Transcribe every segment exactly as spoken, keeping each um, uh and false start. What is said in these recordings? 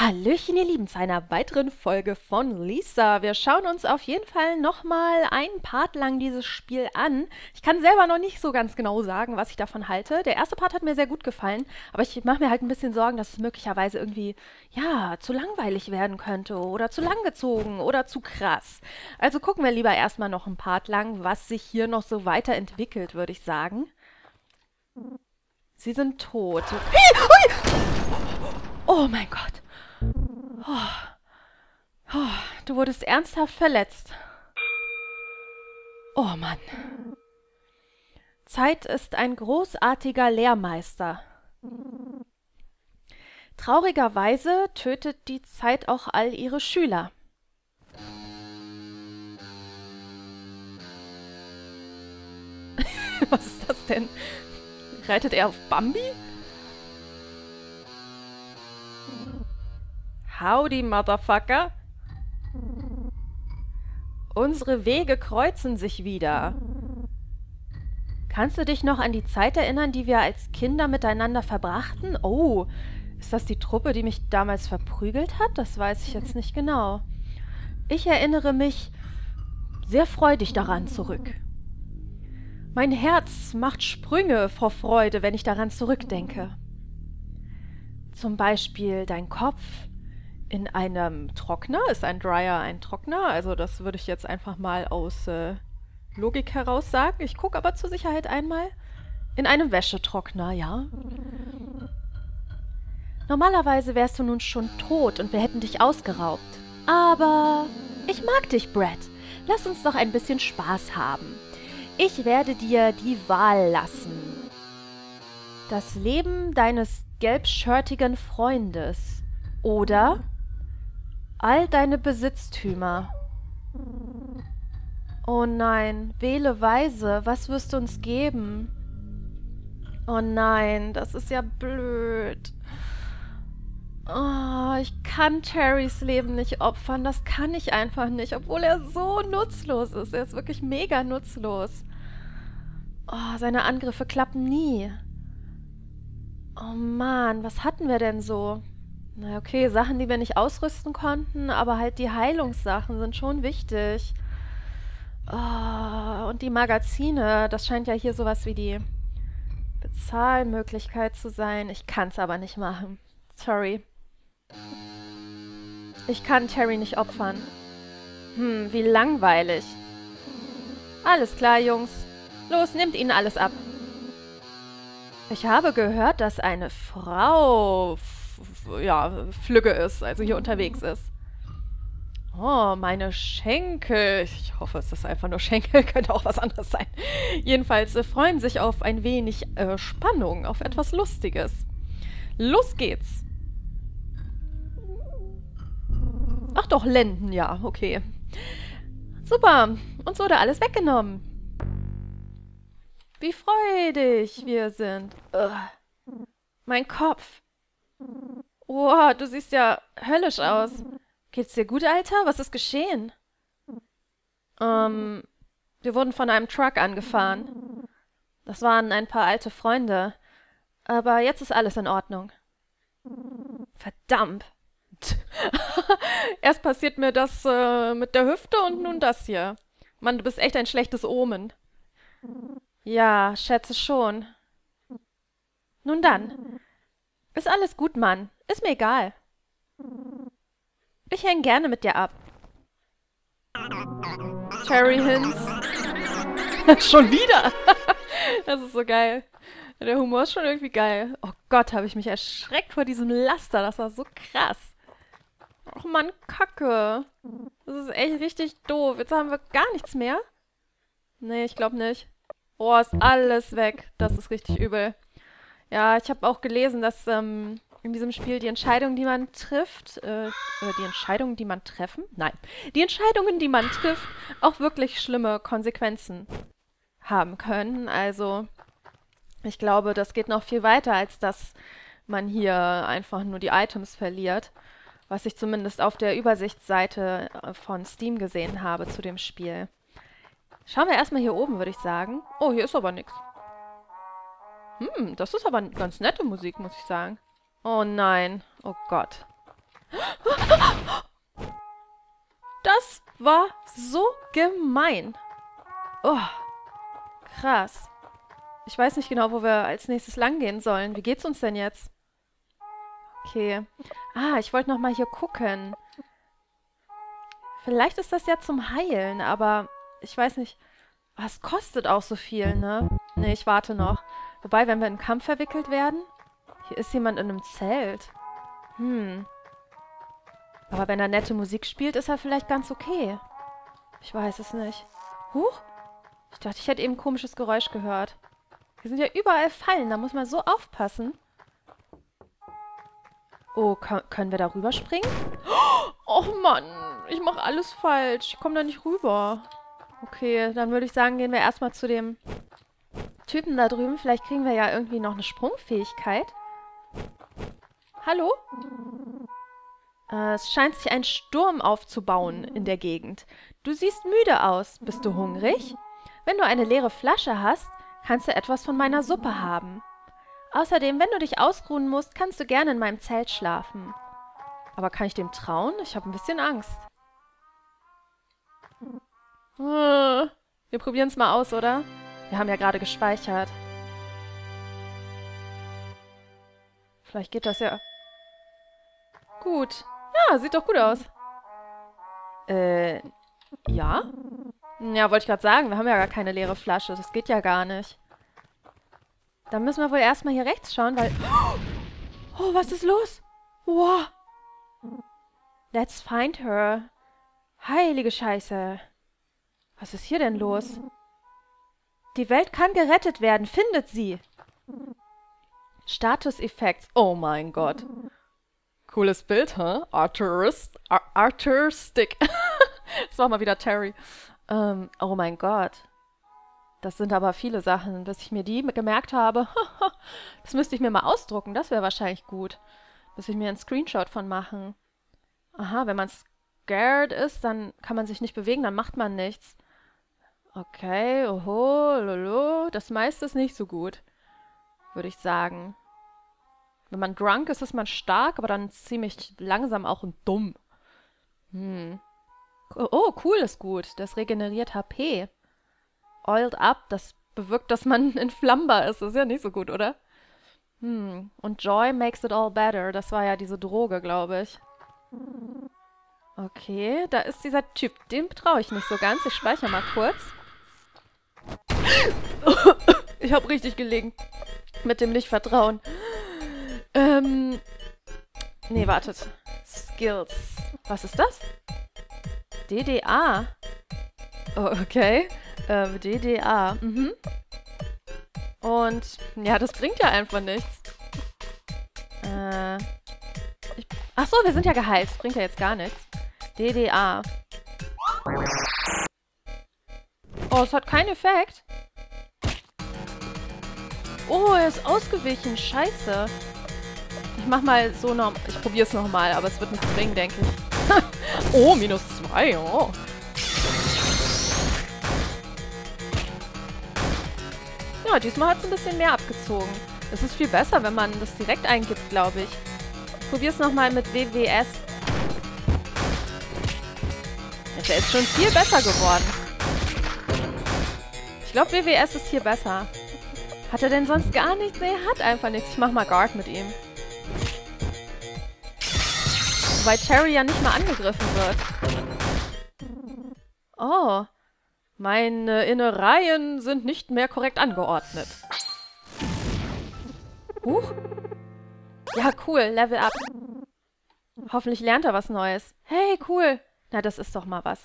Hallöchen, ihr Lieben, zu einer weiteren Folge von Lisa. Wir schauen uns auf jeden Fall nochmal einen Part lang dieses Spiel an. Ich kann selber noch nicht so ganz genau sagen, was ich davon halte. Der erste Part hat mir sehr gut gefallen, aber ich mache mir halt ein bisschen Sorgen, dass es möglicherweise irgendwie, ja, zu langweilig werden könnte oder zu langgezogen oder zu krass. Also gucken wir lieber erstmal noch einen Part lang, was sich hier noch so weiterentwickelt, würde ich sagen. Sie sind tot. Oh mein Gott. Oh. Oh, du wurdest ernsthaft verletzt. Oh Mann. Zeit ist ein großartiger Lehrmeister. Traurigerweise tötet die Zeit auch all ihre Schüler. Was ist das denn? Reitet er auf Bambi? Howdy, Motherfucker. Unsere Wege kreuzen sich wieder. Kannst du dich noch an die Zeit erinnern, die wir als Kinder miteinander verbrachten? Oh, ist das die Truppe, die mich damals verprügelt hat? Das weiß ich jetzt nicht genau. Ich erinnere mich sehr freudig daran zurück. Mein Herz macht Sprünge vor Freude, wenn ich daran zurückdenke. Zum Beispiel dein Kopf in einem Trockner. Ist ein Dryer ein Trockner? Also das würde ich jetzt einfach mal aus äh, Logik heraus sagen. Ich gucke aber zur Sicherheit einmal. In einem Wäschetrockner, ja. Normalerweise wärst du nun schon tot und wir hätten dich ausgeraubt. Aber ich mag dich, Brad. Lass uns doch ein bisschen Spaß haben. Ich werde dir die Wahl lassen. Das Leben deines gelbschörtigen Freundes. Oder all deine Besitztümer. Oh nein, wähle weise. Was wirst du uns geben? Oh nein, das ist ja blöd. Oh, ich kann Terrys Leben nicht opfern. Das kann ich einfach nicht, obwohl er so nutzlos ist. Er ist wirklich mega nutzlos. Oh, seine Angriffe klappen nie. Oh Mann, was hatten wir denn so? Na okay, Sachen, die wir nicht ausrüsten konnten, aber halt die Heilungssachen sind schon wichtig. Oh, und die Magazine, das scheint ja hier sowas wie die Bezahlmöglichkeit zu sein. Ich kann es aber nicht machen. Sorry. Ich kann Terry nicht opfern. Hm, wie langweilig. Alles klar, Jungs. Los, nehmt ihnen alles ab. Ich habe gehört, dass eine Frau ja, Flügge ist, also hier unterwegs ist. Oh, meine Schenkel. Ich hoffe, es ist einfach nur Schenkel, könnte auch was anderes sein. Jedenfalls äh, freuen sich auf ein wenig äh, Spannung, auf etwas Lustiges. Los geht's. Ach doch, Lenden, ja, okay. Super, uns wurde alles weggenommen. Wie freudig wir sind. Ugh. Mein Kopf. Wow, du siehst ja höllisch aus. Geht's dir gut, Alter? Was ist geschehen? Ähm, wir wurden von einem Truck angefahren. Das waren ein paar alte Freunde. Aber jetzt ist alles in Ordnung. Verdammt. Erst passiert mir das äh, mit der Hüfte und nun das hier. Mann, du bist echt ein schlechtes Omen. Ja, schätze schon. Nun dann. Ist alles gut, Mann. Ist mir egal. Ich hänge gerne mit dir ab. Cherry Hints. Schon wieder? Das ist so geil. Der Humor ist schon irgendwie geil. Oh Gott, habe ich mich erschreckt vor diesem Laster. Das war so krass. Och Mann, Kacke. Das ist echt richtig doof. Jetzt haben wir gar nichts mehr. Nee, ich glaube nicht. Oh, ist alles weg. Das ist richtig übel. Ja, ich habe auch gelesen, dass ähm, in diesem Spiel die Entscheidungen, die man trifft, äh, oder die Entscheidungen, die man treffen? Nein. Die Entscheidungen, die man trifft, auch wirklich schlimme Konsequenzen haben können. Also, ich glaube, das geht noch viel weiter, als dass man hier einfach nur die Items verliert. Was ich zumindest auf der Übersichtsseite von Steam gesehen habe zu dem Spiel. Schauen wir erstmal hier oben, würde ich sagen. Oh, hier ist aber nichts. Hm, das ist aber ganz nette Musik, muss ich sagen. Oh nein. Oh Gott. Das war so gemein. Oh, krass. Ich weiß nicht genau, wo wir als nächstes lang gehen sollen. Wie geht's uns denn jetzt? Okay. Ah, ich wollte noch mal hier gucken. Vielleicht ist das ja zum Heilen, aber ich weiß nicht. Was kostet auch so viel, ne? Ne, ich warte noch. Wobei, wenn wir in einen Kampf verwickelt werden... Hier ist jemand in einem Zelt. Hm. Aber wenn er nette Musik spielt, ist er vielleicht ganz okay. Ich weiß es nicht. Huch. Ich dachte, ich hätte eben ein komisches Geräusch gehört. Hier sind ja überall Fallen, da muss man so aufpassen. Oh, können wir da rüberspringen? Oh Mann, ich mache alles falsch. Ich komme da nicht rüber. Okay, dann würde ich sagen, gehen wir erstmal zu dem Typen da drüben. Vielleicht kriegen wir ja irgendwie noch eine Sprungfähigkeit. Hallo? Äh, es scheint sich ein Sturm aufzubauen in der Gegend. Du siehst müde aus. Bist du hungrig? Wenn du eine leere Flasche hast, kannst du etwas von meiner Suppe haben. Außerdem, wenn du dich ausruhen musst, kannst du gerne in meinem Zelt schlafen. Aber kann ich dem trauen? Ich habe ein bisschen Angst. Wir probieren es mal aus, oder? Wir haben ja gerade gespeichert. Vielleicht geht das ja... Gut. Ja, sieht doch gut aus. Äh, ja? Ja, wollte ich gerade sagen, wir haben ja gar keine leere Flasche. Das geht ja gar nicht. Dann müssen wir wohl erstmal hier rechts schauen, weil... Oh, was ist los? Wow. Let's find her. Heilige Scheiße. Was ist hier denn los? Die Welt kann gerettet werden. Findet sie. Status-Effekts. Oh mein Gott. Cooles Bild, hä? Arturist, Ar Arturistic. Das war mal wieder Terry. Ähm, oh mein Gott. Das sind aber viele Sachen, bis ich mir die gemerkt habe. Das müsste ich mir mal ausdrucken. Das wäre wahrscheinlich gut. Muss ich mir einen Screenshot von machen. Aha, wenn man scared ist, dann kann man sich nicht bewegen, dann macht man nichts. Okay, oho, lolo. Das meiste ist nicht so gut, würde ich sagen. Wenn man drunk ist, ist man stark, aber dann ziemlich langsam auch und dumm. Hm. Oh, cool ist gut. Das regeneriert H P. Oiled up, das bewirkt, dass man entflammbar ist. Das ist ja nicht so gut, oder? Hm. Und Joy makes it all better. Das war ja diese Droge, glaube ich. Okay, da ist dieser Typ. Dem traue ich nicht so ganz. Ich speichere mal kurz. Ich habe richtig gelegen. Mit dem Nicht-Vertrauen. Ähm. Nee, wartet. Skills. Was ist das? D D A. Oh, okay. Ähm, D D A. Mhm. Und, ja, das bringt ja einfach nichts. Äh. Ich, ach so, wir sind ja geheilt. Das bringt ja jetzt gar nichts. D D A. Oh, es hat keinen Effekt. Oh, er ist ausgewichen. Scheiße. Ich mach mal so noch... Ich probiere es nochmal, aber es wird nichts bringen, denke ich. Oh, minus zwei. Oh. Ja, diesmal hat es ein bisschen mehr abgezogen. Es ist viel besser, wenn man das direkt eingibt, glaube ich. Ich probiere es nochmal mit W W S. Der ist schon viel besser geworden. Ich glaube, W W S ist hier besser. Hat er denn sonst gar nichts? Nee, er hat einfach nichts. Ich mach mal Guard mit ihm. Wobei Terry ja nicht mal angegriffen wird. Oh. Meine Innereien sind nicht mehr korrekt angeordnet. Huch. Ja, cool. Level up. Hoffentlich lernt er was Neues. Hey, cool. Na, das ist doch mal was.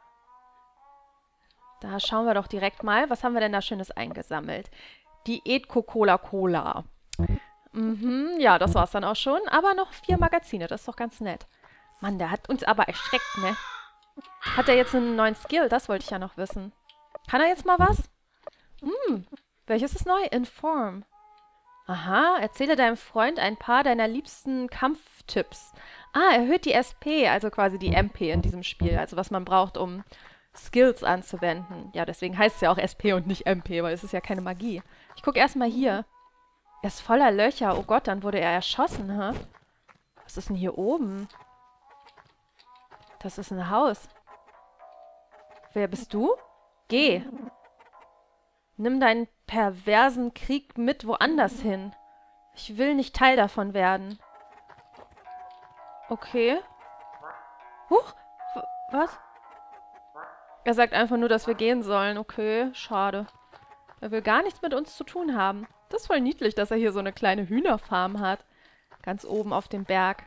Da schauen wir doch direkt mal. Was haben wir denn da Schönes eingesammelt? Diät Coca-Cola. Mhm, ja, das war's dann auch schon. Aber noch vier Magazine, das ist doch ganz nett. Mann, der hat uns aber erschreckt, ne? Hat er jetzt einen neuen Skill? Das wollte ich ja noch wissen. Kann er jetzt mal was? Hm, welches ist neu? Inform. Aha, erzähle deinem Freund ein paar deiner liebsten Kampftipps. Ah, erhöht die S P, also quasi die M P in diesem Spiel. Also was man braucht, um Skills anzuwenden. Ja, deswegen heißt es ja auch S P und nicht M P, weil es ist ja keine Magie. Ich gucke erstmal hier. Er ist voller Löcher. Oh Gott, dann wurde er erschossen, hä? Was ist denn hier oben? Das ist ein Haus. Wer bist du? Geh. Nimm deinen perversen Krieg mit woanders hin. Ich will nicht Teil davon werden. Okay. Huch! W- was? Er sagt einfach nur, dass wir gehen sollen. Okay, schade. Er will gar nichts mit uns zu tun haben. Das ist voll niedlich, dass er hier so eine kleine Hühnerfarm hat. Ganz oben auf dem Berg.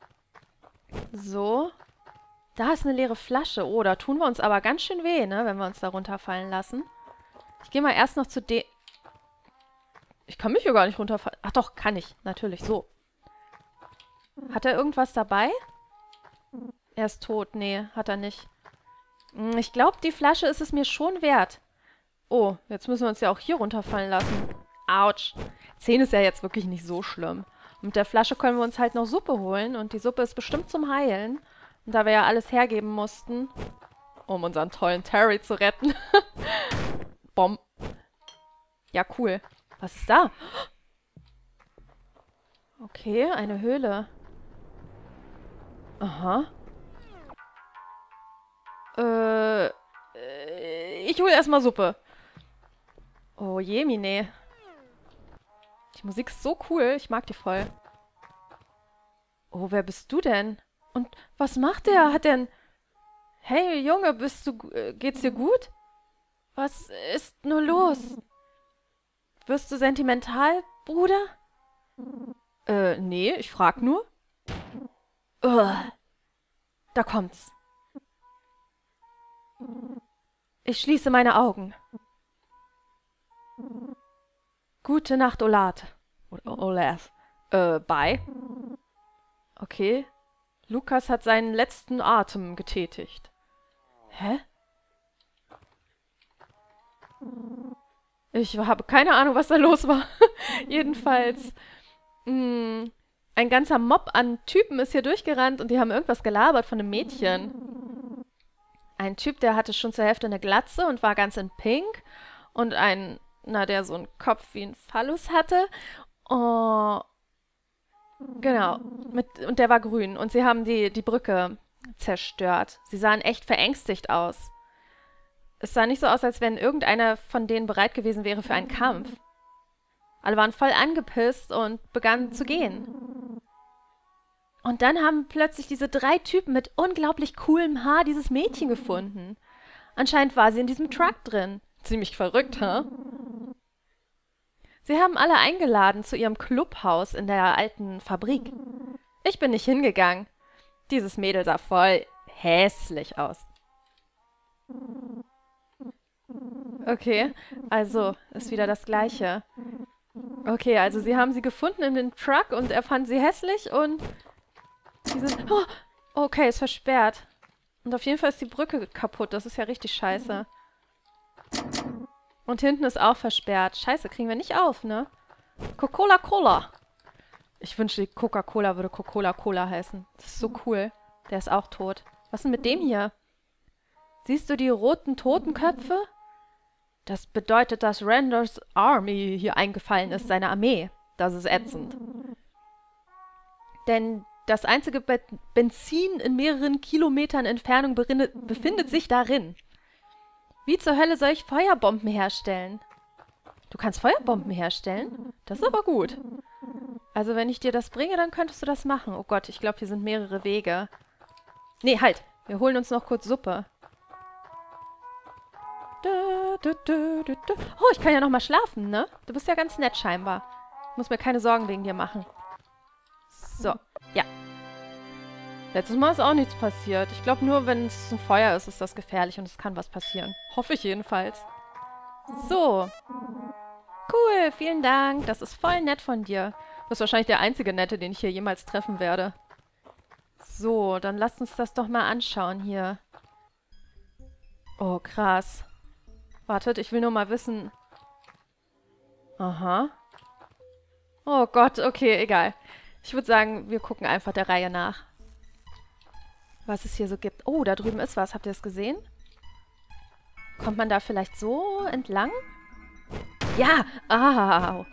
So. Da ist eine leere Flasche. Oh, da tun wir uns aber ganz schön weh, ne, wenn wir uns da runterfallen lassen. Ich gehe mal erst noch zu dem... Ich kann mich hier gar nicht runterfallen. Ach doch, kann ich. Natürlich, so. Hat er irgendwas dabei? Er ist tot. Nee, hat er nicht. Ich glaube, die Flasche ist es mir schon wert. Oh, jetzt müssen wir uns ja auch hier runterfallen lassen. Autsch. zehn ist ja jetzt wirklich nicht so schlimm. Und mit der Flasche können wir uns halt noch Suppe holen. Und die Suppe ist bestimmt zum Heilen. Und da wir ja alles hergeben mussten, um unseren tollen Terry zu retten. Bom. Ja, cool. Was ist da? Okay, eine Höhle. Aha. Äh, äh ich hole erstmal Suppe. Oh je, Mine. Die Musik ist so cool. Ich mag die voll. Oh, wer bist du denn? Und was macht der? Hat der ein... Hey, Junge, bist du... Äh, geht's dir gut? Was ist nur los? Wirst du sentimental, Bruder? Äh, nee, ich frag nur. Ugh. Da kommt's. Ich schließe meine Augen. Gute Nacht, Olaf. Olaf. Äh, bye. Okay. Lukas hat seinen letzten Atem getätigt. Hä? Ich habe keine Ahnung, was da los war. Jedenfalls, mh, ein ganzer Mob an Typen ist hier durchgerannt und die haben irgendwas gelabert von einem Mädchen. Ein Typ, der hatte schon zur Hälfte eine Glatze und war ganz in Pink. Und ein, na, der so einen Kopf wie ein Phallus hatte. Oh, genau. Mit, und der war grün. Und sie haben die, die Brücke zerstört. Sie sahen echt verängstigt aus. Es sah nicht so aus, als wenn irgendeiner von denen bereit gewesen wäre für einen Kampf. Alle waren voll angepisst und begannen zu gehen. Und dann haben plötzlich diese drei Typen mit unglaublich coolem Haar dieses Mädchen gefunden. Anscheinend war sie in diesem Truck drin. Ziemlich verrückt, hä? Sie haben alle eingeladen zu ihrem Clubhaus in der alten Fabrik. Ich bin nicht hingegangen. Dieses Mädel sah voll hässlich aus. Okay, also ist wieder das Gleiche. Okay, also sie haben sie gefunden in dem Truck und er fand sie hässlich und sie sind... Oh, okay, ist versperrt. Und auf jeden Fall ist die Brücke kaputt. Das ist ja richtig scheiße. Und hinten ist auch versperrt. Scheiße, kriegen wir nicht auf, ne? Coca-Cola. Ich wünschte, die Coca-Cola würde Coca-Cola heißen. Das ist so cool. Der ist auch tot. Was ist denn mit dem hier? Siehst du die roten Totenköpfe? Das bedeutet, dass Randers Army hier eingefallen ist, seine Armee. Das ist ätzend. Denn das einzige Be Benzin in mehreren Kilometern Entfernung befindet sich darin. Wie zur Hölle soll ich Feuerbomben herstellen? Du kannst Feuerbomben herstellen? Das ist aber gut. Also wenn ich dir das bringe, dann könntest du das machen. Oh Gott, ich glaube, hier sind mehrere Wege. Nee, halt. Wir holen uns noch kurz Suppe. Oh, ich kann ja noch mal schlafen, ne? Du bist ja ganz nett scheinbar. Ich muss mir keine Sorgen wegen dir machen. So, ja. Letztes Mal ist auch nichts passiert. Ich glaube nur, wenn es ein Feuer ist, ist das gefährlich und es kann was passieren. Hoffe ich jedenfalls. So. Cool, vielen Dank. Das ist voll nett von dir. Du bist wahrscheinlich der einzige Nette, den ich hier jemals treffen werde. So, dann lasst uns das doch mal anschauen hier. Oh, krass. Wartet, ich will nur mal wissen... Aha. Oh Gott, okay, egal. Ich würde sagen, wir gucken einfach der Reihe nach. Was es hier so gibt. Oh, da drüben ist was. Habt ihr das gesehen? Kommt man da vielleicht so entlang? Ja! Ah!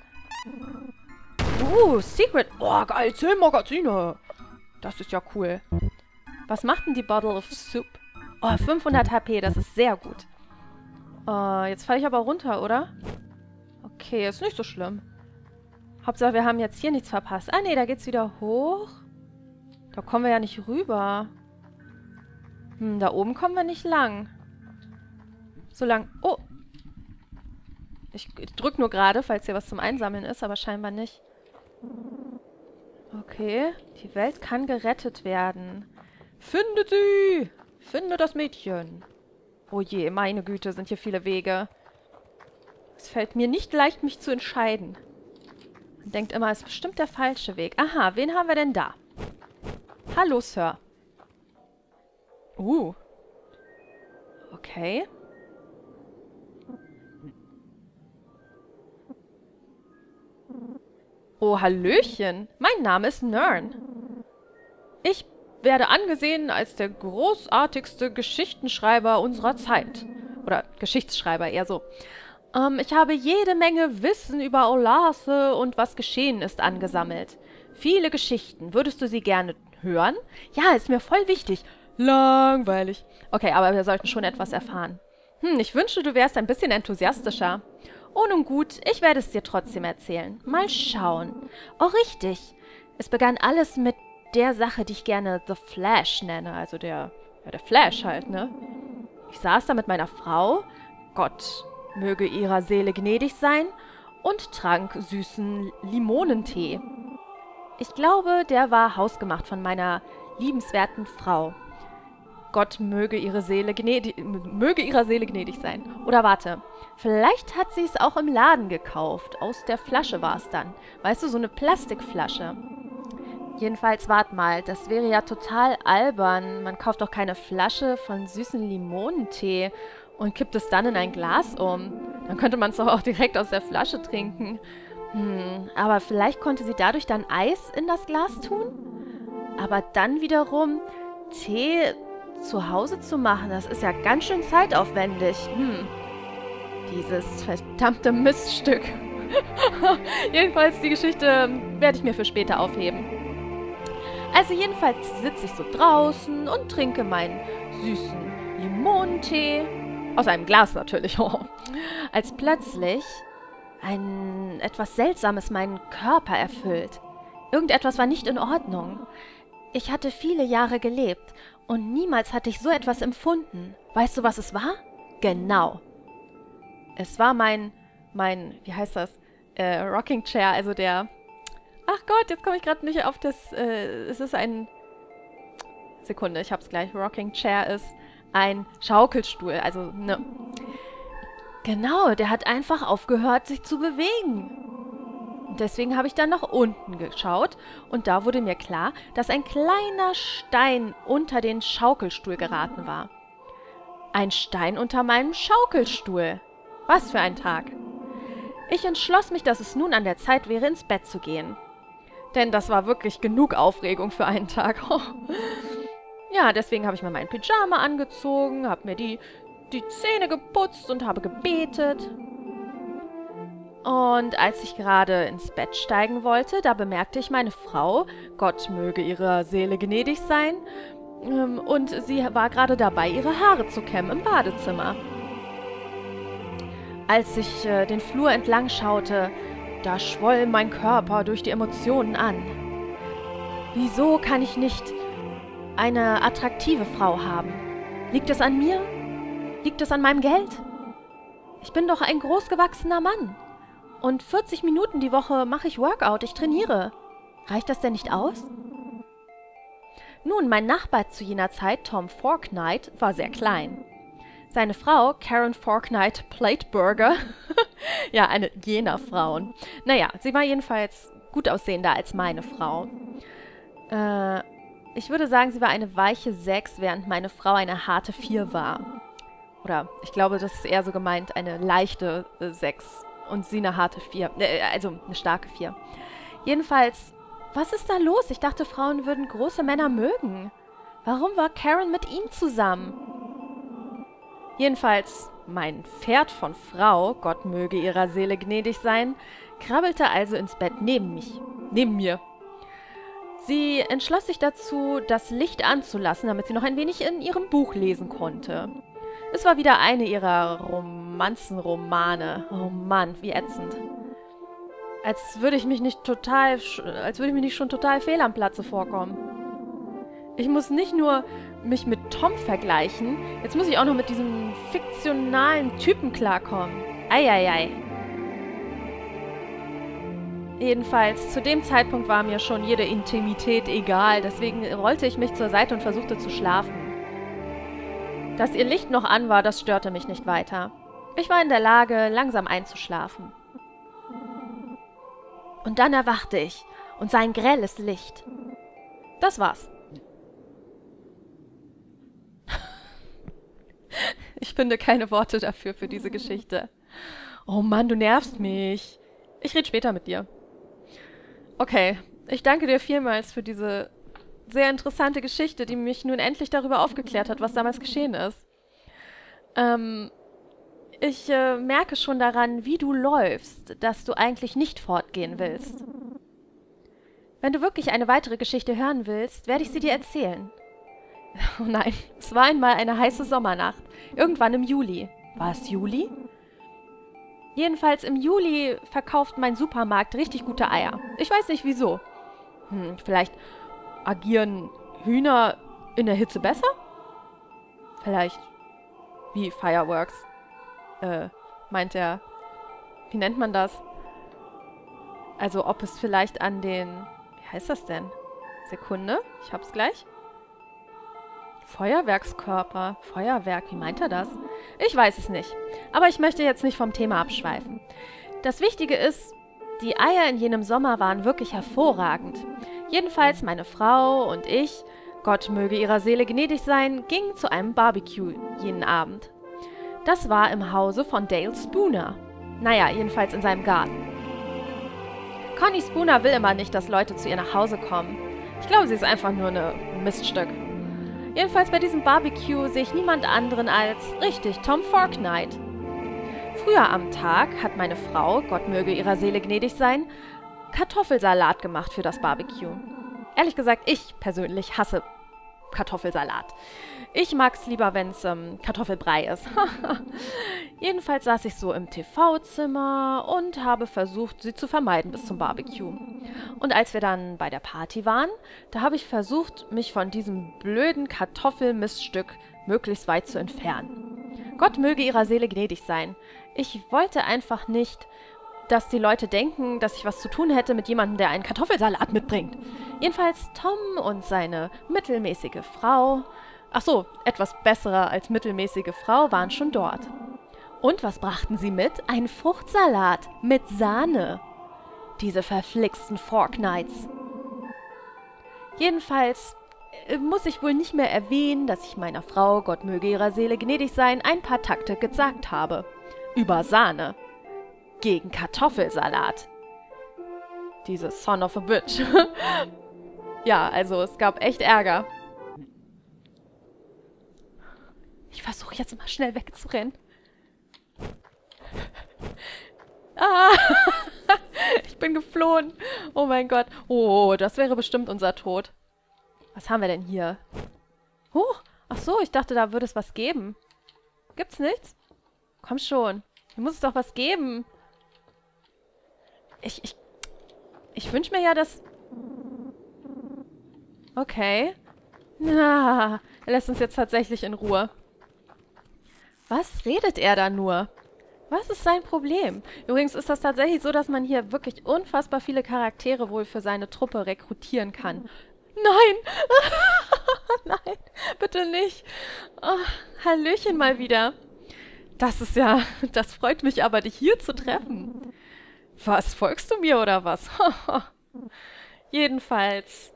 Uh, Secret. Oh, geil. Zehn Magazine. Das ist ja cool. Was macht denn die Bottle of Soup? Oh, fünfhundert H P, das ist sehr gut. Uh, jetzt falle ich aber runter, oder? Okay, ist nicht so schlimm. Hauptsache, wir haben jetzt hier nichts verpasst. Ah, nee, da geht's wieder hoch. Da kommen wir ja nicht rüber. Hm, da oben kommen wir nicht lang. So lang... Oh! Ich, ich drück nur gerade, falls hier was zum Einsammeln ist, aber scheinbar nicht. Okay. Die Welt kann gerettet werden. Finde sie! Finde das Mädchen. Oh je, meine Güte, sind hier viele Wege. Es fällt mir nicht leicht, mich zu entscheiden. Man denkt immer, es ist bestimmt der falsche Weg. Aha, wen haben wir denn da? Hallo, Sir. Uh. Okay. Oh, Hallöchen. Mein Name ist Nern. Ich werde angesehen als der großartigste Geschichtenschreiber unserer Zeit. Oder Geschichtsschreiber, eher so. Ähm, ich habe jede Menge Wissen über Olathe und was geschehen ist angesammelt. Viele Geschichten. Würdest du sie gerne hören? Ja, ist mir voll wichtig. Langweilig. Okay, aber wir sollten schon etwas erfahren. Hm, ich wünschte, du wärst ein bisschen enthusiastischer. Oh, nun gut, ich werde es dir trotzdem erzählen. Mal schauen. Oh, richtig. Es begann alles mit der Sache, die ich gerne The Flash nenne. Also der, ja, der Flash halt, ne? Ich saß da mit meiner Frau, Gott möge ihrer Seele gnädig sein, und trank süßen Limonentee. Ich glaube, der war hausgemacht von meiner liebenswerten Frau. Gott möge ihre Seele gnädig, möge ihrer Seele gnädig sein. Oder warte, vielleicht hat sie es auch im Laden gekauft. Aus der Flasche war es dann. Weißt du, so eine Plastikflasche. Jedenfalls, wart mal, das wäre ja total albern. Man kauft doch keine Flasche von süßen Limonentee und kippt es dann in ein Glas um. Dann könnte man es doch auch direkt aus der Flasche trinken. Hm, aber vielleicht konnte sie dadurch dann Eis in das Glas tun? Aber dann wiederum Tee zu Hause zu machen, das ist ja ganz schön zeitaufwendig. Hm, dieses verdammte Miststück. Jedenfalls, die Geschichte werde ich mir für später aufheben. Also jedenfalls sitze ich so draußen und trinke meinen süßen Limonentee. Aus einem Glas natürlich. Als plötzlich ein etwas Seltsames meinen Körper erfüllt. Irgendetwas war nicht in Ordnung. Ich hatte viele Jahre gelebt und niemals hatte ich so etwas empfunden. Weißt du, was es war? Genau. Es war mein, mein, wie heißt das? Äh, Rocking Chair, also der... Ach Gott, jetzt komme ich gerade nicht auf das... Äh, es ist ein... Sekunde, ich hab's gleich. Rocking Chair ist ein Schaukelstuhl, also ne... Genau, der hat einfach aufgehört, sich zu bewegen. Und deswegen habe ich dann nach unten geschaut und da wurde mir klar, dass ein kleiner Stein unter den Schaukelstuhl geraten war. Ein Stein unter meinem Schaukelstuhl. Was für ein Tag. Ich entschloss mich, dass es nun an der Zeit wäre, ins Bett zu gehen. Denn das war wirklich genug Aufregung für einen Tag. Ja, deswegen habe ich mir mein Pyjama angezogen, habe mir die, die Zähne geputzt und habe gebetet. Und als ich gerade ins Bett steigen wollte, da bemerkte ich meine Frau, Gott möge ihrer Seele gnädig sein, und sie war gerade dabei, ihre Haare zu kämmen im Badezimmer. Als ich äh, den Flur entlang schaute, da schwoll mein Körper durch die Emotionen an. Wieso kann ich nicht eine attraktive Frau haben? Liegt es an mir? Liegt es an meinem Geld? Ich bin doch ein großgewachsener Mann. Und vierzig Minuten die Woche mache ich Workout, ich trainiere. Reicht das denn nicht aus? Nun, mein Nachbar zu jener Zeit, Tom Forknight, war sehr klein. Seine Frau, Karen Forknight Plateburger, ja, eine jener Frauen. Naja, sie war jedenfalls gut aussehender als meine Frau. Äh, ich würde sagen, sie war eine weiche sechs, während meine Frau eine harte vier war. Oder, ich glaube, das ist eher so gemeint, eine leichte äh, sechs und sie eine harte vier. Äh, also, eine starke vier. Jedenfalls, was ist da los? Ich dachte, Frauen würden große Männer mögen. Warum war Karen mit ihm zusammen? Jedenfalls, mein Pferd von Frau, Gott möge ihrer Seele gnädig sein, krabbelte also ins Bett neben mich, neben mir. Sie entschloss sich dazu, das Licht anzulassen, damit sie noch ein wenig in ihrem Buch lesen konnte. Es war wieder eine ihrer Romanzenromane. Oh Mann, wie ätzend. Als würde ich mich nicht total, als würde ich mich nicht schon total fehl am Platze vorkommen. Ich muss nicht nur mich mit Tom vergleichen, jetzt muss ich auch noch mit diesem fiktionalen Typen klarkommen. Eieiei. Jedenfalls, zu dem Zeitpunkt war mir schon jede Intimität egal, deswegen rollte ich mich zur Seite und versuchte zu schlafen. Dass ihr Licht noch an war, das störte mich nicht weiter. Ich war in der Lage, langsam einzuschlafen. Und dann erwachte ich und sah ein grelles Licht. Das war's. Ich finde keine Worte dafür, für diese Geschichte. Oh Mann, du nervst mich. Ich rede später mit dir. Okay, ich danke dir vielmals für diese sehr interessante Geschichte, die mich nun endlich darüber aufgeklärt hat, was damals geschehen ist. Ähm, ich äh, merke schon daran, wie du läufst, dass du eigentlich nicht fortgehen willst. Wenn du wirklich eine weitere Geschichte hören willst, werde ich sie dir erzählen. Oh nein, es war einmal eine heiße Sommernacht, irgendwann im Juli. War es Juli? Jedenfalls im Juli verkauft mein Supermarkt richtig gute Eier. Ich weiß nicht wieso. Hm, vielleicht agieren Hühner in der Hitze besser? Vielleicht wie Fireworks. Äh, meint er. Wie nennt man das? Also ob es vielleicht an den... Wie heißt das denn? Sekunde, ich hab's gleich. Feuerwerkskörper. Feuerwerk, wie meint er das? Ich weiß es nicht. Aber ich möchte jetzt nicht vom Thema abschweifen. Das Wichtige ist, die Eier in jenem Sommer waren wirklich hervorragend. Jedenfalls meine Frau und ich, Gott möge ihrer Seele gnädig sein, gingen zu einem Barbecue jenen Abend. Das war im Hause von Dale Spooner. Naja, jedenfalls in seinem Garten. Connie Spooner will immer nicht, dass Leute zu ihr nach Hause kommen. Ich glaube, sie ist einfach nur ein Miststück. Jedenfalls bei diesem Barbecue sehe ich niemand anderen als, richtig, Tom Forknight. Früher am Tag hat meine Frau, Gott möge ihrer Seele gnädig sein, Kartoffelsalat gemacht für das Barbecue. Ehrlich gesagt, ich persönlich hasse Kartoffelsalat. Ich mag es lieber, wenn es ähm, Kartoffelbrei ist. Jedenfalls saß ich so im T V-Zimmer und habe versucht, sie zu vermeiden bis zum Barbecue. Und als wir dann bei der Party waren, da habe ich versucht, mich von diesem blöden Kartoffelmiststück möglichst weit zu entfernen. Gott möge ihrer Seele gnädig sein. Ich wollte einfach nicht, dass die Leute denken, dass ich was zu tun hätte mit jemandem, der einen Kartoffelsalat mitbringt. Jedenfalls Tom und seine mittelmäßige Frau, ach so, etwas bessere als mittelmäßige Frau, waren schon dort. Und was brachten sie mit? Ein Fruchtsalat mit Sahne. Diese verflixten Forknights. Jedenfalls äh, muss ich wohl nicht mehr erwähnen, dass ich meiner Frau, Gott möge ihrer Seele gnädig sein, ein paar Takte gesagt habe. Über Sahne. Gegen Kartoffelsalat. Diese Son of a Bitch. Ja, also es gab echt Ärger. Ich versuche jetzt mal schnell wegzurennen. Ah! Ich bin geflohen. Oh mein Gott. Oh, das wäre bestimmt unser Tod. Was haben wir denn hier? Huch. Ach so, ich dachte, da würde es was geben. Gibt's nichts? Komm schon. Hier muss es doch was geben. Ich, ich, ich wünsche mir ja, dass... Okay. Na, er lässt uns jetzt tatsächlich in Ruhe. Was redet er da nur? Was ist sein Problem? Übrigens ist das tatsächlich so, dass man hier wirklich unfassbar viele Charaktere wohl für seine Truppe rekrutieren kann. Nein! Nein, bitte nicht. Oh, Hallöchen mal wieder. Das ist ja... Das freut mich aber, dich hier zu treffen. Was, folgst du mir oder was? Jedenfalls.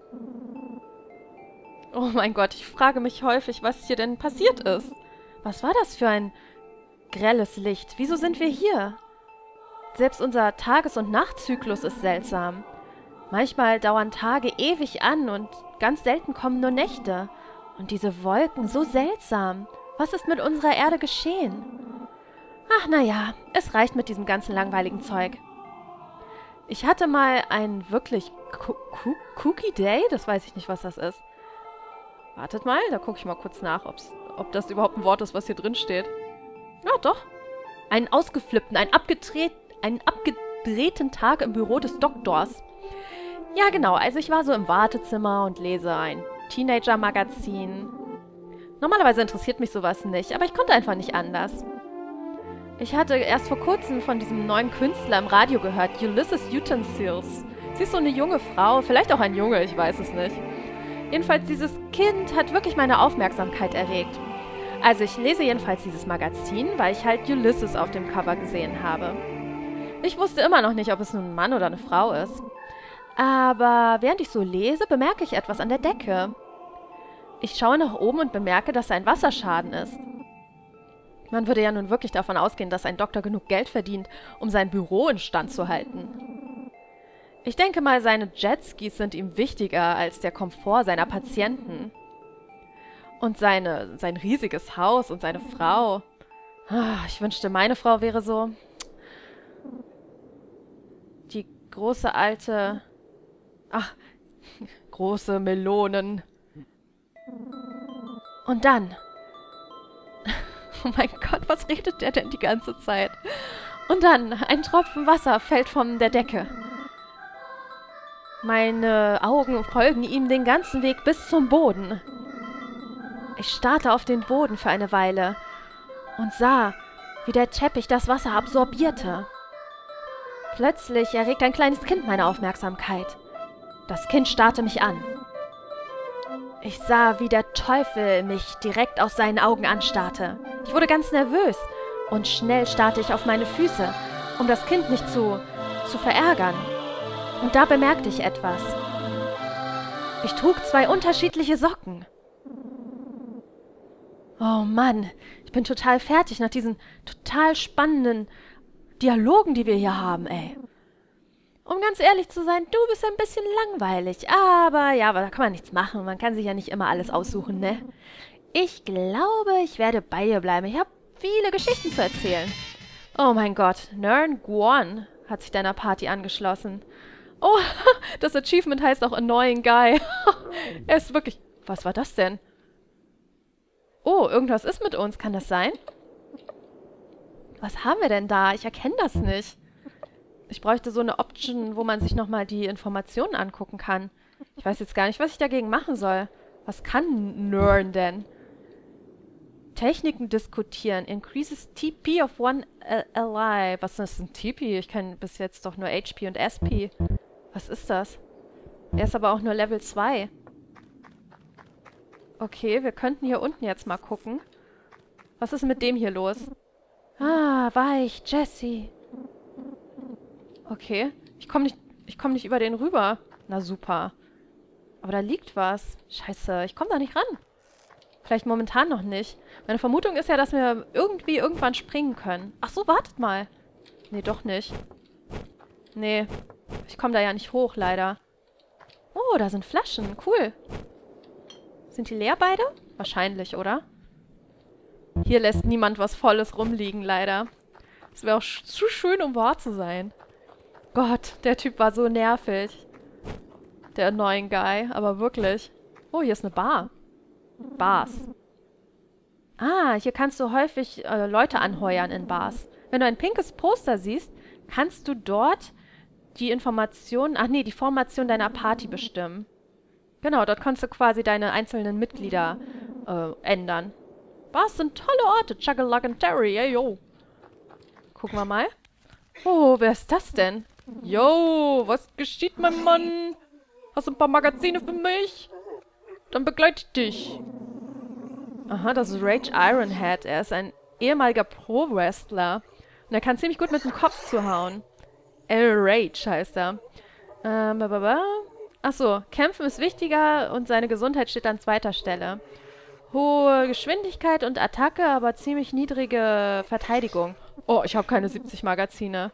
Oh mein Gott, ich frage mich häufig, was hier denn passiert ist. Was war das für ein grelles Licht? Wieso sind wir hier? Selbst unser Tages- und Nachtzyklus ist seltsam. Manchmal dauern Tage ewig an und ganz selten kommen nur Nächte. Und diese Wolken, so seltsam. Was ist mit unserer Erde geschehen? Ach, naja, es reicht mit diesem ganzen langweiligen Zeug. Ich hatte mal einen wirklich Cookie Day? Das weiß ich nicht, was das ist. Wartet mal, da gucke ich mal kurz nach, ob's, ob das überhaupt ein Wort ist, was hier drin steht. Ja, doch. Einen ausgeflippten, einen, abgedreht, einen abgedrehten Tag im Büro des Doktors. Ja, genau. Also ich war so im Wartezimmer und lese ein Teenager-Magazin. Normalerweise interessiert mich sowas nicht, aber ich konnte einfach nicht anders. Ich hatte erst vor kurzem von diesem neuen Künstler im Radio gehört, Ulysses Utensils. Sie ist so eine junge Frau, vielleicht auch ein Junge, ich weiß es nicht. Jedenfalls, dieses Kind hat wirklich meine Aufmerksamkeit erregt. Also ich lese jedenfalls dieses Magazin, weil ich halt Ulysses auf dem Cover gesehen habe. Ich wusste immer noch nicht, ob es nun ein Mann oder eine Frau ist. Aber während ich so lese, bemerke ich etwas an der Decke. Ich schaue nach oben und bemerke, dass ein Wasserschaden ist. Man würde ja nun wirklich davon ausgehen, dass ein Doktor genug Geld verdient, um sein Büro instand zu halten. Ich denke mal, seine Jetskis sind ihm wichtiger als der Komfort seiner Patienten. Und seine, sein riesiges Haus und seine Frau. Ich wünschte, meine Frau wäre so. Die große alte... Ach, große Melonen. Und dann... Oh mein Gott, was redet der denn die ganze Zeit? Und dann, ein Tropfen Wasser fällt von der Decke. Meine Augen folgen ihm den ganzen Weg bis zum Boden. Ich starrte auf den Boden für eine Weile und sah, wie der Teppich das Wasser absorbierte. Plötzlich erregt ein kleines Kind meine Aufmerksamkeit. Das Kind starrte mich an. Ich sah, wie der Teufel mich direkt aus seinen Augen anstarrte. Ich wurde ganz nervös und schnell starrte ich auf meine Füße, um das Kind nicht zu, zu verärgern. Und da bemerkte ich etwas. Ich trug zwei unterschiedliche Socken. Oh Mann, ich bin total fertig nach diesen total spannenden Dialogen, die wir hier haben, ey. Um ganz ehrlich zu sein, du bist ein bisschen langweilig. Aber ja, aber da kann man nichts machen. Man kann sich ja nicht immer alles aussuchen, ne? Ich glaube, ich werde bei dir bleiben. Ich habe viele Geschichten zu erzählen. Oh mein Gott, Nern Guan hat sich deiner Party angeschlossen. Oh, das Achievement heißt auch Annoying Guy. Er ist wirklich... Was war das denn? Oh, irgendwas ist mit uns. Kann das sein? Was haben wir denn da? Ich erkenne das nicht. Ich bräuchte so eine Option, wo man sich nochmal die Informationen angucken kann. Ich weiß jetzt gar nicht, was ich dagegen machen soll. Was kann Nern denn? Techniken diskutieren. Increases T P of one ally. Was ist ein T P? Ich kenne bis jetzt doch nur H P und S P. Was ist das? Er ist aber auch nur Level zwei. Okay, wir könnten hier unten jetzt mal gucken. Was ist mit dem hier los? Ah, weich, Jessie. Okay, ich komme nicht, ich komme nicht über den rüber. Na super. Aber da liegt was. Scheiße, ich komme da nicht ran. Vielleicht momentan noch nicht. Meine Vermutung ist ja, dass wir irgendwie irgendwann springen können. Ach so, wartet mal. Nee, doch nicht. Nee, ich komme da ja nicht hoch, leider. Oh, da sind Flaschen. Cool. Sind die leer beide? Wahrscheinlich, oder? Hier lässt niemand was Volles rumliegen, leider. Das wäre auch zu schön, um wahr zu sein. Gott, der Typ war so nervig. Der Annoying Guy, aber wirklich. Oh, hier ist eine Bar. Bars. Ah, hier kannst du häufig äh, Leute anheuern in Bars. Wenn du ein pinkes Poster siehst, kannst du dort die Informationen, ach nee, die Formation deiner Party bestimmen. Genau, dort kannst du quasi deine einzelnen Mitglieder äh, ändern. Bars sind tolle Orte. Chugga-Lug and Terry, ey, yo. Gucken wir mal. Oh, wer ist das denn? Yo, was geschieht, mein Mann? Hast du ein paar Magazine für mich? Dann begleite ich dich. Aha, das ist Rage Ironhead. Er ist ein ehemaliger Pro-Wrestler. Und er kann ziemlich gut mit dem Kopf zuhauen. El Rage heißt er. Ähm, bababa. Achso, Kämpfen ist wichtiger und seine Gesundheit steht an zweiter Stelle. Hohe Geschwindigkeit und Attacke, aber ziemlich niedrige Verteidigung. Oh, ich habe keine siebzig Magazine.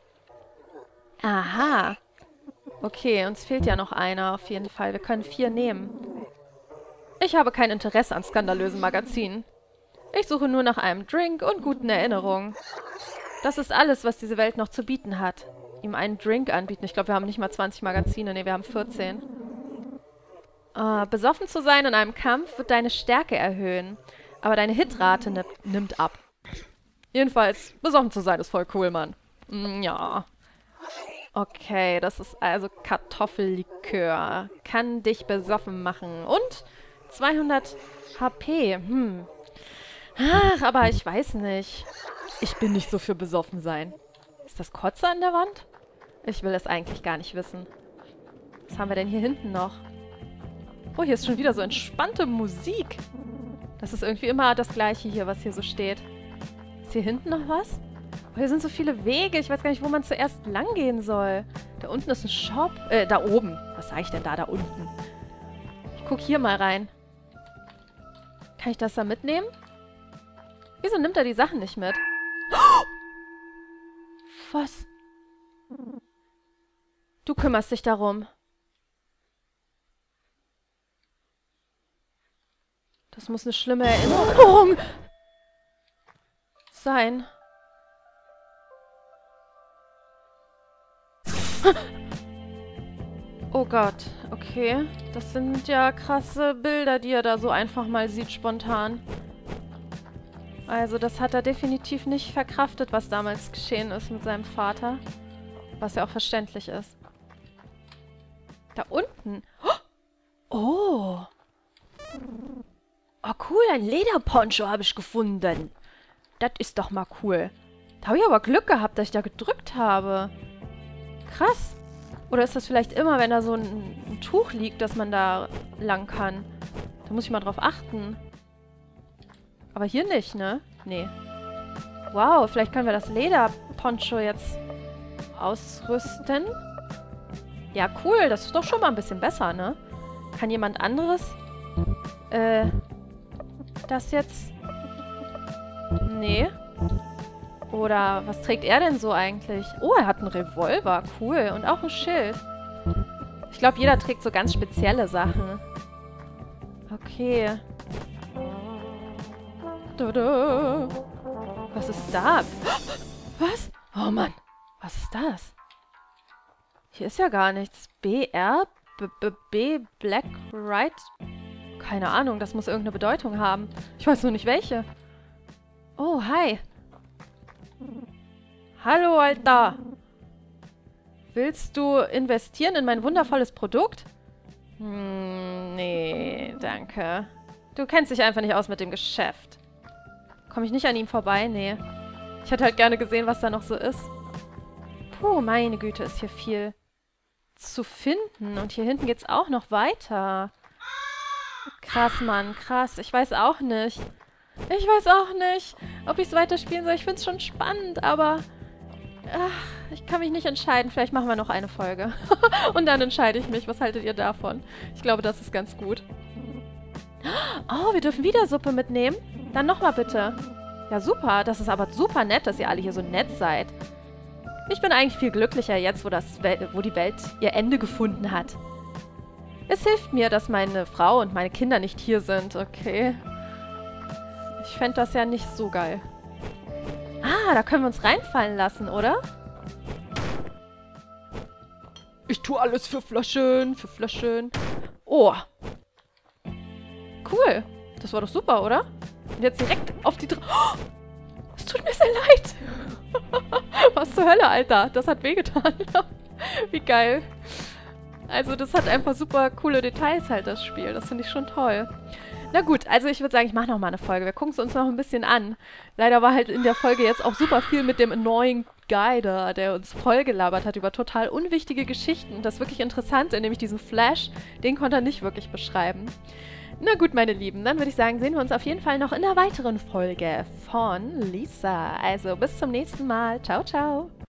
Aha. Okay, uns fehlt ja noch einer auf jeden Fall. Wir können vier nehmen. Ich habe kein Interesse an skandalösen Magazinen. Ich suche nur nach einem Drink und guten Erinnerungen. Das ist alles, was diese Welt noch zu bieten hat. ihm einen Drink anbieten. Ich glaube, wir haben nicht mal zwanzig Magazine. Ne, wir haben vierzehn. Äh, besoffen zu sein in einem Kampf wird deine Stärke erhöhen. Aber deine Hitrate nimmt, nimmt ab. Jedenfalls, besoffen zu sein ist voll cool, Mann. Mm, ja. Okay, das ist also Kartoffellikör. Kann dich besoffen machen. Und zweihundert H P. Hm. Ach, aber ich weiß nicht. Ich bin nicht so für besoffen sein. Ist das Kotze an der Wand? Ich will es eigentlich gar nicht wissen. Was haben wir denn hier hinten noch? Oh, hier ist schon wieder so entspannte Musik. Das ist irgendwie immer das Gleiche hier, was hier so steht. Ist hier hinten noch was? Oh, hier sind so viele Wege. Ich weiß gar nicht, wo man zuerst lang gehen soll. Da unten ist ein Shop. Äh, da oben. Was sage ich denn da, da unten? Ich gucke hier mal rein. Kann ich das da mitnehmen? Wieso nimmt er die Sachen nicht mit? Oh! Was? Du kümmerst dich darum. Das muss eine schlimme Erinnerung sein. Oh Gott, okay. Das sind ja krasse Bilder, die er da so einfach mal sieht, spontan. Also das hat er definitiv nicht verkraftet, was damals geschehen ist mit seinem Vater. Was ja auch verständlich ist. Da unten. Oh. Oh cool, ein Lederponcho habe ich gefunden. Das ist doch mal cool. Da habe ich aber Glück gehabt, dass ich da gedrückt habe. Krass. Oder ist das vielleicht immer, wenn da so ein, ein Tuch liegt, dass man da lang kann? Da muss ich mal drauf achten. Aber hier nicht, ne? Nee. Wow, vielleicht können wir das Lederponcho jetzt ausrüsten. Ja, cool. Das ist doch schon mal ein bisschen besser, ne? Kann jemand anderes äh, das jetzt? Nee. Oder was trägt er denn so eigentlich? Oh, er hat einen Revolver. Cool. Und auch ein Schild. Ich glaube, jeder trägt so ganz spezielle Sachen. Okay. Tada. Was ist da? Was? Oh Mann. Was ist das? Hier ist ja gar nichts. B R? B B B Black Right? Keine Ahnung, das muss irgendeine Bedeutung haben. Ich weiß nur nicht welche. Oh, hi. Hallo, Alter. Willst du investieren in mein wundervolles Produkt? Hm, nee, danke. Du kennst dich einfach nicht aus mit dem Geschäft. Komme ich nicht an ihm vorbei? Nee. Ich hätte halt gerne gesehen, was da noch so ist. Puh, meine Güte, ist hier viel zu finden. Und hier hinten geht's auch noch weiter. Krass, Mann, krass. Ich weiß auch nicht. Ich weiß auch nicht, ob ich es weiterspielen soll. Ich finde es schon spannend, aber ach, ich kann mich nicht entscheiden. Vielleicht machen wir noch eine Folge. Und dann entscheide ich mich. Was haltet ihr davon? Ich glaube, das ist ganz gut. Oh, wir dürfen wieder Suppe mitnehmen. Dann nochmal bitte. Ja, super. Das ist aber super nett, dass ihr alle hier so nett seid. Ich bin eigentlich viel glücklicher jetzt, wo, das Wel- wo die Welt ihr Ende gefunden hat. Es hilft mir, dass meine Frau und meine Kinder nicht hier sind, okay? Ich fände das ja nicht so geil. Ah, da können wir uns reinfallen lassen, oder? Ich tue alles für Flaschen, für Flaschen. Oh. Cool. Das war doch super, oder? Und jetzt direkt auf die... Dr oh, es tut mir sehr leid. Was zur Hölle, Alter? Das hat wehgetan. Wie geil. Also das hat einfach super coole Details halt, das Spiel. Das finde ich schon toll. Na gut, also ich würde sagen, ich mache noch mal eine Folge. Wir gucken es uns noch ein bisschen an. Leider war halt in der Folge jetzt auch super viel mit dem Annoying Guy da, der uns vollgelabert hat über total unwichtige Geschichten. Und das wirklich Interessante, nämlich diesen Flash, den konnte er nicht wirklich beschreiben. Na gut, meine Lieben, dann würde ich sagen, sehen wir uns auf jeden Fall noch in einer weiteren Folge von Lisa. Also bis zum nächsten Mal. Ciao, ciao.